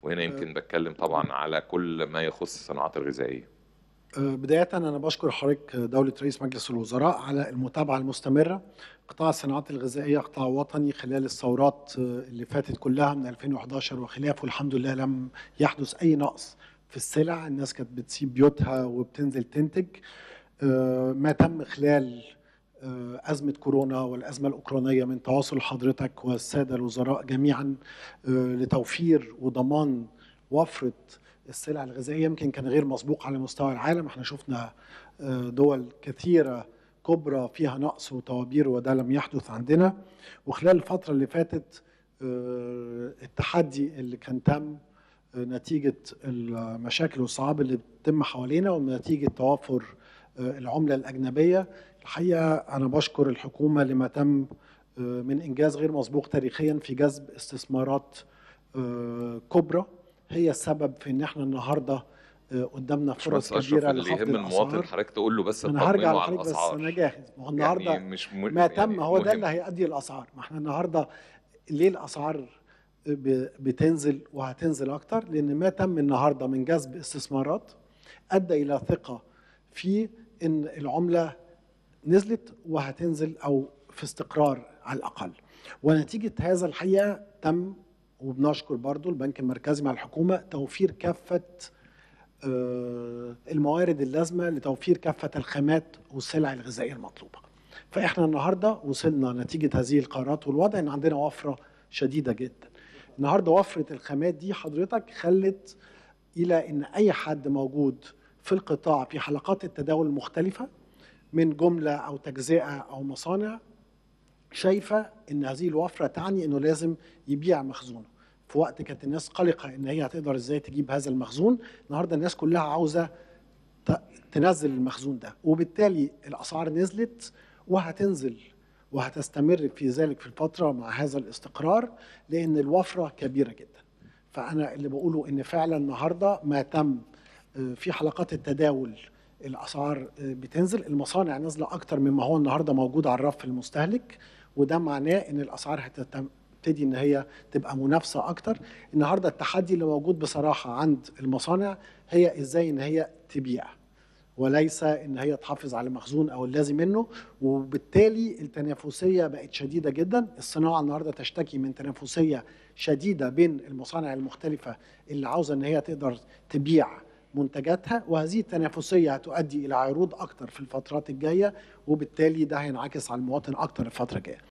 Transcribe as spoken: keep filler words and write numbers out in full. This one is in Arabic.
وهنا يمكن بتكلم طبعا على كل ما يخص الصناعات الغذائيه. بداية أنا بشكر حضرتك دولة رئيس مجلس الوزراء على المتابعة المستمرة. قطاع الصناعات الغذائية قطاع وطني خلال الثورات اللي فاتت كلها من ألفين وحداشر وخلافه الحمد لله لم يحدث أي نقص في السلع، الناس كانت بتسيب بيوتها وبتنزل تنتج. ما تم خلال أزمة كورونا والأزمة الأوكرانية من تواصل حضرتك والسادة الوزراء جميعا لتوفير وضمان وفرة السلع الغذائية يمكن كان غير مسبوق على مستوى العالم. احنا شفنا دول كثيرة كبرى فيها نقص وتوابير وده لم يحدث عندنا. وخلال الفترة اللي فاتت التحدي اللي كان تم نتيجة المشاكل والصعاب اللي بتتم حوالينا ونتيجة توافر العملة الأجنبية، الحقيقة أنا بشكر الحكومة لما تم من إنجاز غير مسبوق تاريخيا في جذب استثمارات كبرى هي السبب في ان احنا النهارده قدامنا فرص كبيره اللي لخفض يهم المواطن الاسعار. حضرتك تقول له بس انا هرجع اطمنه على لحضرتك بس الاسعار. انا جاهز. ما هو النهارده يعني مش م... ما تم يعني هو ده اللي هيؤدي الاسعار. ما احنا النهارده ليه الاسعار بتنزل وهتنزل اكتر؟ لان ما تم النهارده من جذب استثمارات ادى الى ثقه في ان العمله نزلت وهتنزل او في استقرار على الاقل. ونتيجه هذا الحقيقه تم، وبنشكر برضو البنك المركزي مع الحكومة، توفير كافة الموارد اللازمة لتوفير كافة الخامات والسلع الغذائية المطلوبة. فإحنا النهاردة وصلنا نتيجة هذه القرارات والوضع إن عندنا وفرة شديدة جدا. النهاردة وفرة الخامات دي حضرتك خلت إلى إن أي حد موجود في القطاع في حلقات التداول المختلفة من جملة أو تجزئة أو مصانع شايفة إن هذه الوفرة تعني إنه لازم يبيع مخزونه. في وقت كانت الناس قلقة إن هي هتقدر إزاي تجيب هذا المخزون، النهاردة الناس كلها عاوزة تنزل المخزون ده، وبالتالي الأسعار نزلت وهتنزل وهتستمر في ذلك في الفترة مع هذا الاستقرار لأن الوفرة كبيرة جدا. فأنا اللي بقوله إن فعلا النهاردة ما تم في حلقات التداول الأسعار بتنزل، المصانع نازلة أكتر مما هو النهاردة موجود على الرف المستهلك، وده معناه إن الأسعار هتبتدي إن هي تبقى منافسة أكتر. النهاردة التحدي اللي موجود بصراحة عند المصانع هي إزاي إن هي تبيع وليس إن هي تحافظ على مخزون أو اللازم منه، وبالتالي التنافسية بقت شديدة جدا. الصناعة النهاردة تشتكي من تنافسية شديدة بين المصانع المختلفة اللي عاوزة إن هي تقدر تبيع منتجاتها، وهذه التنافسية هتؤدي إلى عروض أكتر في الفترات الجاية، وبالتالي ده هينعكس على المواطن أكتر الفترة الجاية.